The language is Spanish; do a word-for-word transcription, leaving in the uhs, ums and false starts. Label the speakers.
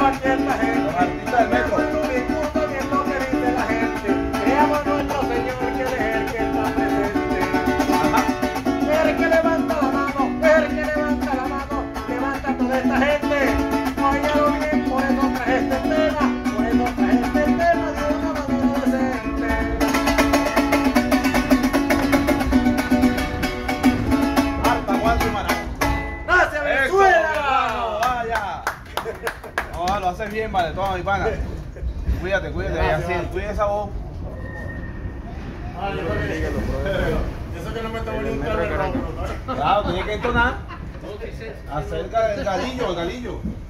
Speaker 1: aquí en la gente.
Speaker 2: Los artistas del metro.
Speaker 1: No discutan en lo que dice la gente. Creamos nuestro Señor que es el que está presente.
Speaker 2: Ajá.
Speaker 1: El que levanta la mano, el que levanta la mano, levanta toda esta gente. Óyalo bien, por eso traje este tema, por eso traje este tema de una manera decente.
Speaker 2: Hasta Juan Sumarán.
Speaker 1: ¡Gracias,
Speaker 2: Eso,
Speaker 1: Venezuela!
Speaker 2: hermano, vaya. No, lo haces bien, vale, toma mi pana. Cuídate, cuídate,
Speaker 1: Gracias,
Speaker 2: así,
Speaker 1: vale.
Speaker 2: cuida esa voz.
Speaker 1: Ay, yo creo que- Eso que no me está poniendo un carro rojo.
Speaker 2: Claro, tenía que entonar acerca del galillo, el galillo.